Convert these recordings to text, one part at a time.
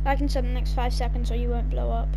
Like inside the next 5 seconds, or you won't blow up.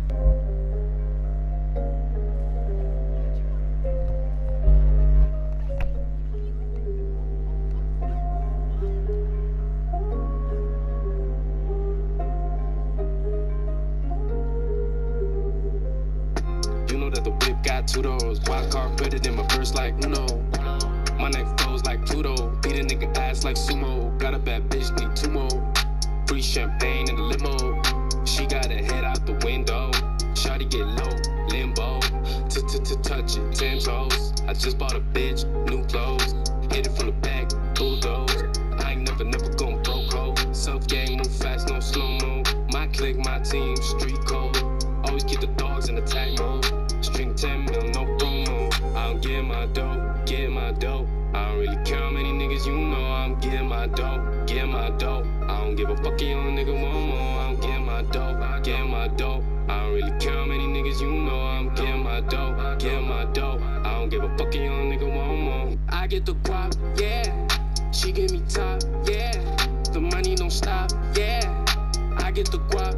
You know that the whip got 2 doors. Wild card credit in my purse like Uno. My neck froze like Pluto. Beat a nigga ass like sumo. Got a bad bitch, need 2 more. Free champagne in the limo. She got her head out the window. Shawty get low, limbo. Touch it, 10 toes. I just bought a bitch, new clothes. Hit it from the back, bulldoze. I ain't never gon' broke hoe. Self gang, move fast, no slow-mo. My clique, my team, street code. Always keep the dogs in attack mode. String 10 mil, no promo. I don't get my dough, get my dough. I don't really care how many niggas you know. I'm getting my dough, get my dough. I don't give a fuck, you young nigga want more. I'm getting my dough, get my dough. I don't really care how many niggas you know. I'm getting my dough, get my dough. I don't give a fuck, you young nigga want more. I get the guap, yeah. She give me top, yeah. The money don't stop, yeah. I get the guap,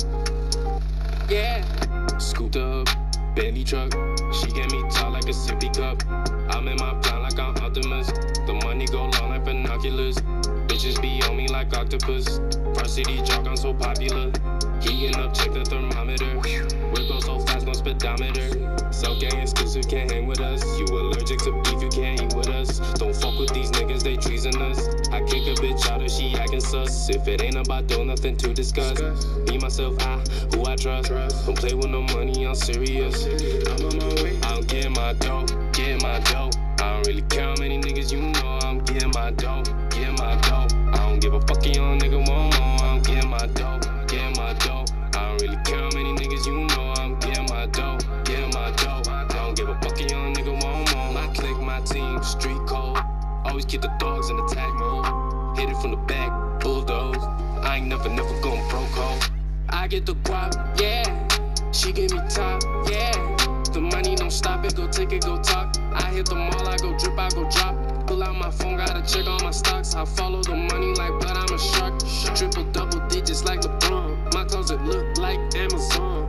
yeah. Scooped up, Bentley truck. She gave me top like a sippy cup. I'm in my plan like I'm Optimus. The money go long like binoculars. Bitches be on me like octopus. Varsity jock, I'm so popular. Heating up, check the thermometer. Whip go so fast, no speedometer. Self gang exclusive, can't hang with us. You allergic to beef, you can't eat with us. Don't fuck with these niggas, they treasonous. I kick a bitch out if she acting sus. If it ain't about dough, nothing to discuss. Me, myself, who I trust. Don't play with no money, I'm serious. I'm on my way. I'm getting my dough, getting my dough. I don't really care how many niggas you know. I'm getting my dough, getting my dough. I don't give a fuck, you young nigga want more. I'm getting my dough, getting my dough. I don't really care how many niggas you know. I'm getting my dough, getting my dough. I don't give a fuck, you young nigga want more. My clique, my team, street code. Always keep the dogs in attack mode. Hit it from the back, bulldoze. I ain't never gon' broke hoe. I get the guap, yeah. She give me top, yeah. The money don't stop it, go take it, go talk. I hit the mall, I go drip, I go drop. Pull out my phone, gotta check all my stocks. I follow the money like blood, I'm a shark. Triple double digits like LeBron. My closet look like Amazon.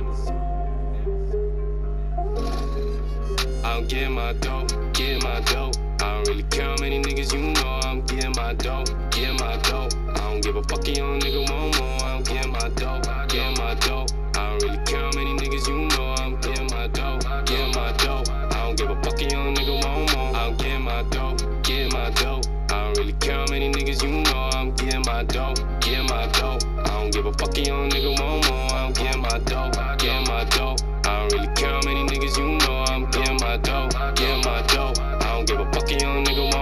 I'm getting my dough, getting my dough. I don't really care how many niggas you know. I'm getting my dough, getting my dough. I don't give a fuck, you young nigga want more. I'm getting my dough, getting my dough. I don't really care how many niggas you know. I'm getting my dough, getting my dough. I don't give a fuck, you young nigga want more. I'm getting my dough, getting my dough. I don't really care how many niggas you know. I'm getting my dough, getting my dough. I don't give a fuck, you young nigga want more. I'm getting my dough, getting my dough. I don't really care how many niggas you know. I'm getting my dough, getting my dough. I don't give a fuck, you young nigga want more.